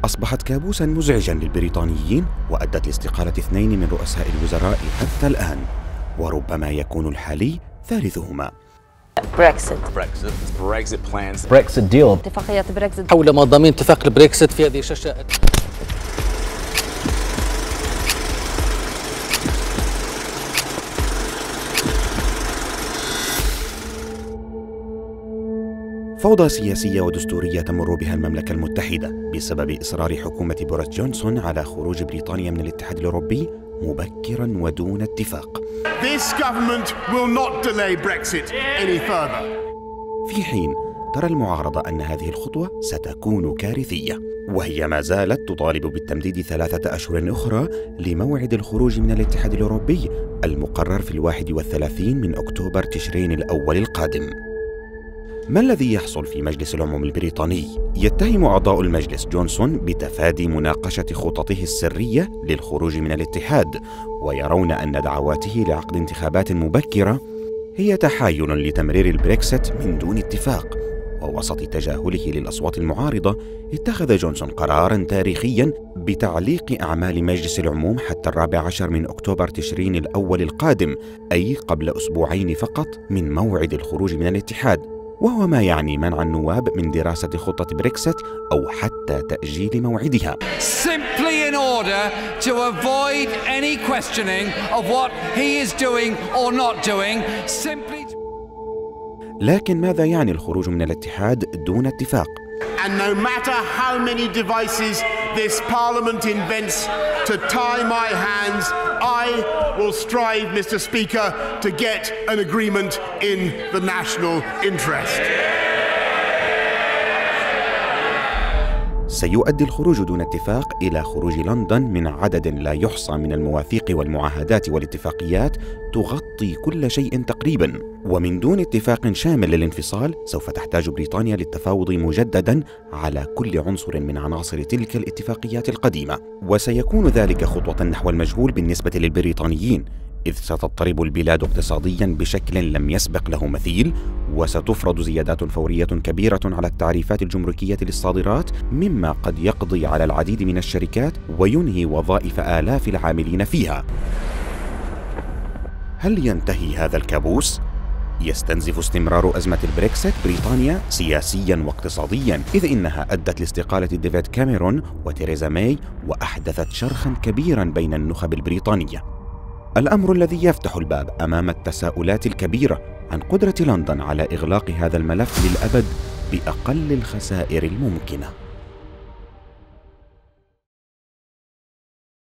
أصبحت كابوساً مزعجاً للبريطانيين، وأدت لاستقالة 2 من رؤساء الوزراء حتى الآن، وربما يكون الحالي ثالثهما. بريكسيت ديل، اتفاقية بريكسيت حول مضامين اتفاق البريكسيت في هذه الشاشة. فوضى سياسية ودستورية تمر بها المملكة المتحدة بسبب إصرار حكومة بوريس جونسون على خروج بريطانيا من الاتحاد الأوروبي مبكراً ودون اتفاق. This government will not delay Brexit any further. في حين ترى المعارضة أن هذه الخطوة ستكون كارثية، وهي ما زالت تطالب بالتمديد 3 أشهر أخرى لموعد الخروج من الاتحاد الأوروبي المقرر في 31 من أكتوبر تشرين الأول القادم. ما الذي يحصل في مجلس العموم البريطاني؟ يتهم أعضاء المجلس جونسون بتفادي مناقشة خططه السرية للخروج من الاتحاد، ويرون أن دعواته لعقد انتخابات مبكرة هي تحايل لتمرير البريكسيت من دون اتفاق. ووسط تجاهله للأصوات المعارضة، اتخذ جونسون قراراً تاريخياً بتعليق أعمال مجلس العموم حتى 14 من أكتوبر تشرين الأول القادم، أي قبل أسبوعين فقط من موعد الخروج من الاتحاد، وهو ما يعني منع النواب من دراسة خطة بريكسيت أو حتى تأجيل موعدها. Simply in order to avoid any questioning of what he is doing or not doing. لكن ماذا يعني الخروج من الاتحاد دون اتفاق؟ And no matter how many devices this parliament invents to tie my hands, I will strive, Mr. Speaker, to get an agreement in the national interest. سيؤدي الخروج دون اتفاق إلى خروج لندن من عدد لا يحصى من المواثيق والمعاهدات والاتفاقيات تغطي كل شيء تقريباً، ومن دون اتفاق شامل للانفصال سوف تحتاج بريطانيا للتفاوض مجدداً على كل عنصر من عناصر تلك الاتفاقيات القديمة، وسيكون ذلك خطوة نحو المجهول بالنسبة للبريطانيين، إذ ستضطرب البلاد اقتصادياً بشكل لم يسبق له مثيل، وستفرض زيادات فورية كبيرة على التعريفات الجمركية للصادرات، مما قد يقضي على العديد من الشركات وينهي وظائف آلاف العاملين فيها. هل ينتهي هذا الكابوس؟ يستنزف استمرار أزمة البريكسيت بريطانيا سياسياً واقتصادياً، إذ إنها أدت لاستقالة ديفيد كاميرون وتيريزا ماي، وأحدثت شرخاً كبيراً بين النخب البريطانية. الأمر الذي يفتح الباب أمام التساؤلات الكبيرة عن قدرة لندن على إغلاق هذا الملف للأبد بأقل الخسائر الممكنة.